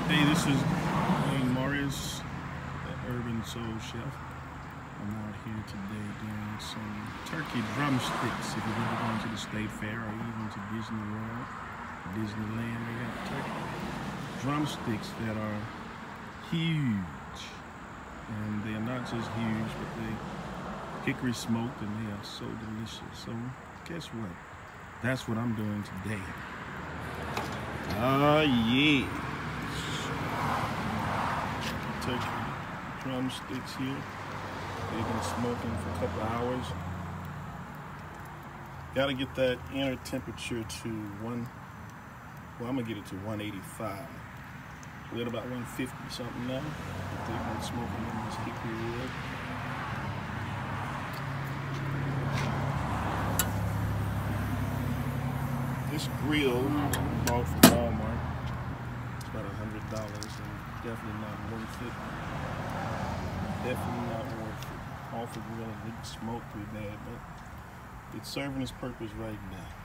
Hey, this is Morris, the Urban Soul Chef. I'm out here today doing some turkey drumsticks. If you've ever gone to the State Fair or even to Disney World, Disneyland, they got turkey drumsticks that are huge. And they are not just huge, but they hickory smoked and they are so delicious. So guess what? That's what I'm doing today. Yeah. Turkey drumsticks here. They've been smoking for a couple of hours. Got to get that inner temperature to I'm gonna get it to 185. We're at about 150 something now. They've been smoking in this hickory wood. This grill I bought from Walmart. It's about $100 and definitely not worth it. Definitely not worth it. Off the grill and it smoked pretty bad, but it's serving its purpose right now.